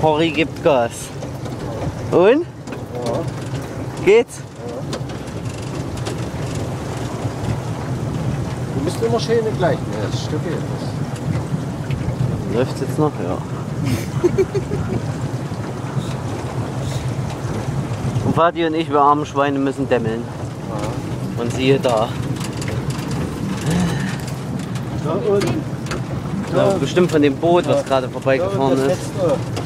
Harry gibt Gas. Und? Ja. Geht's? Du bist immer schön gleich. Ja, das stimmt jetzt. Läuft's jetzt noch? Ja. Und Vati und ich, wir armen Schweine, müssen dämmeln. Ja. Und siehe da. Da unten. Ja, bestimmt von dem Boot, was gerade Da vorbeigefahren unten das ist. letzte.